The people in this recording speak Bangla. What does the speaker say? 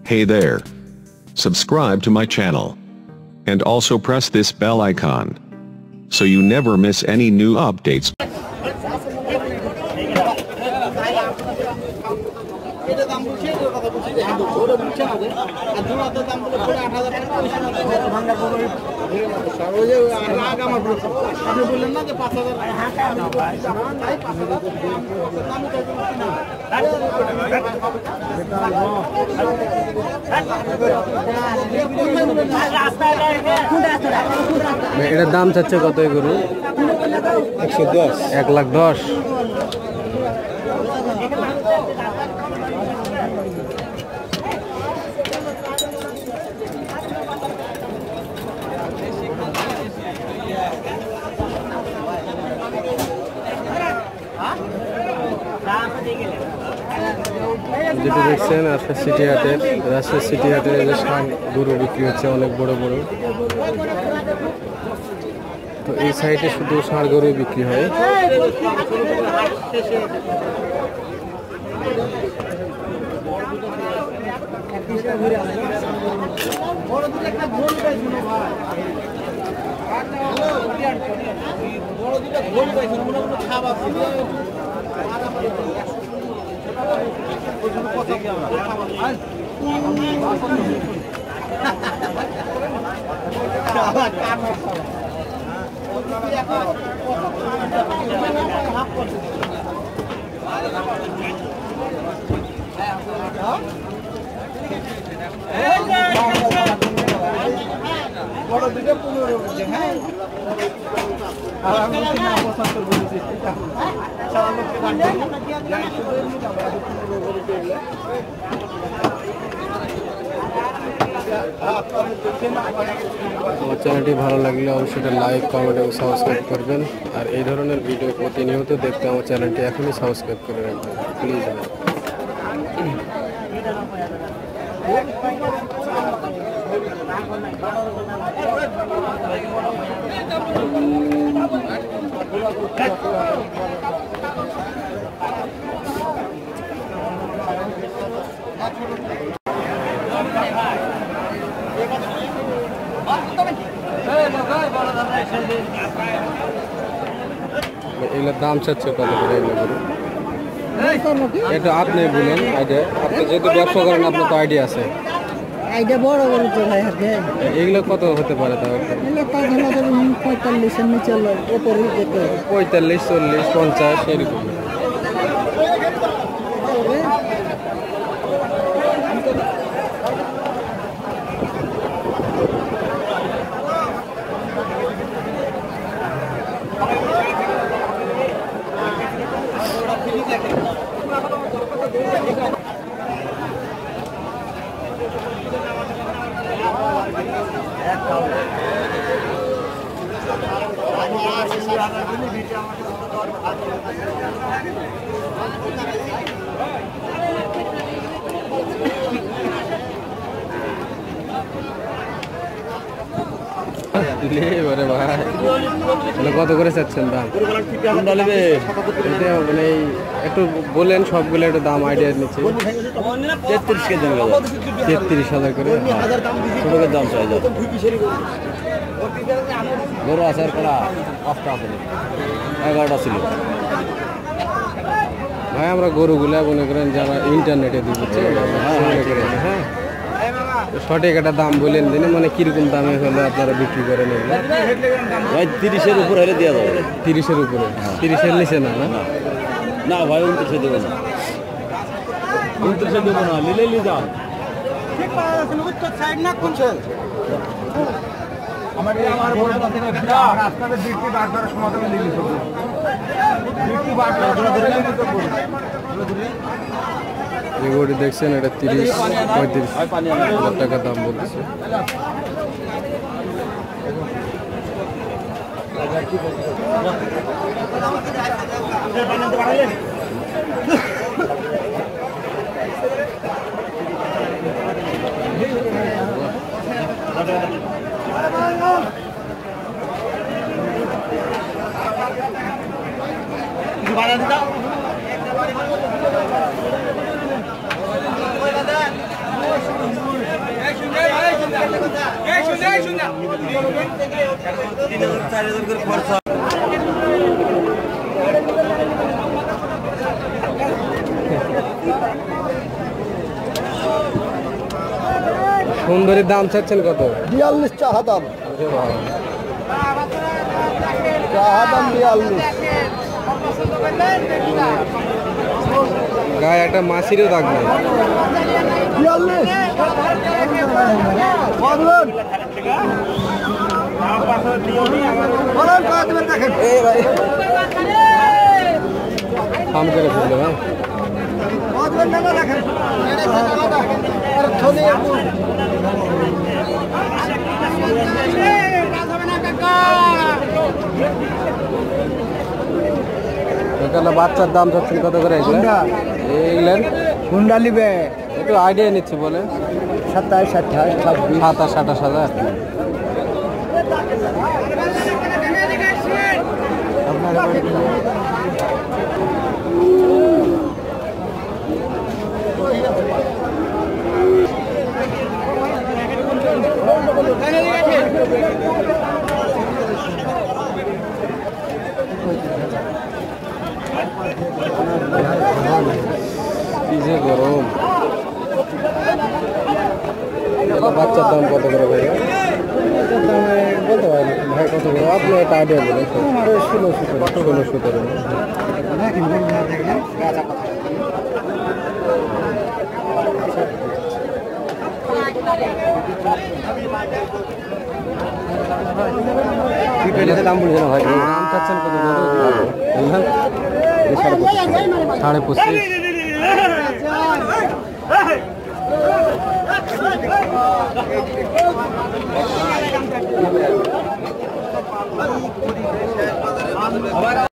Hey there. Subscribe to my channel. And also press this bell icon, so you never miss any new updates. এটার দাম চাচ্ছে কত গরু? 110 1,10,000। যেটা দেখছেন রাজশাহী সিটি হাটের, রাজশাহী সিটি হাটের এই যে ষাঁড় গরু বিক্রি হচ্ছে অনেক বড় বড়। তো এই সাইডে শুধু ষাঁড় গরু বিক্রি হয়। আমার চ্যানেলটি ভালো লাগলে অবশ্যই লাইক, কমেন্ট এবং সাবস্ক্রাইব করবেন। আর এই ধরনের ভিডিও প্রতিনিয়ত দেখতে আমার চ্যানেলটি এখনই সাবস্ক্রাইব করে রাখবেন প্লিজ। এগুলোর দাম চাচ্ছে কত করে? এটা আপনি বলেন, আপনি যেহেতু ব্যবসা করেন আপনার তো আইডিয়া আছে। বড় বড় তো ভাই হাতে এগুলো কত হতে পারে? তাও 45-এর নিচে 45, 40, 50 এরকম। কত করে চাচ্ছেন দাম? মানে একটু বলেন সবগুলো একটু দাম আইডিয়া নিচ্ছে। 33,000 করে ছোটকের দাম চাই। গরু আসার করা 5টা আছে, 11টা ছিল ভাই। আমরা গরুগুলা মনে করেন যারা ইন্টারনেটে দিচ্ছে, হ্যাঁ সঠিক একটা দাম বলেন দিন, মানে কিরকম দামে হলে আপনারা বিক্রি করেন? ভাই 30-এর উপরে হলে দেওয়া যাবে। 30-এর উপরে? 30-এর নিচে না? না ভাই 29-এ দেবো না, 29-এ দেবো না, নিলে নিয়ে যান। আপনাদের বৃষ্টি বার করার সমাধানে নিয়ে যে গরুটি দেখছেন এটা 30-35,000 টাকা দাম বলতেছে। ভাড়া দিতা সুন্দরীর দাম চাচ্ছেন কত? 42 চাহা দাম। চাহা দাম 42। গায়ে একটা মাছিরও দাগ নেই। 42 বলুন বলুন কত দেবেন দেখেন। এই ভাই কাম করে ফেললো ভাই। কত দেবেন না দেখেন। আর থলি এখানে বাচ্চার দাম চাচ্ছেন কত করে? এগুলেন হুন্ডা নিবে একটু আইডিয়া নিচ্ছি বলে। 27 28 26 27 28 হাজার। কি যে গরম। বাচ্চার দাম কত করে ভাই? বলতে পারেন ভাই কত করে? আপনি একটা আইডিয়া বলেন। 16 17 দাম বলছেন ভাই? দাম চাচ্ছেন কত? 25.5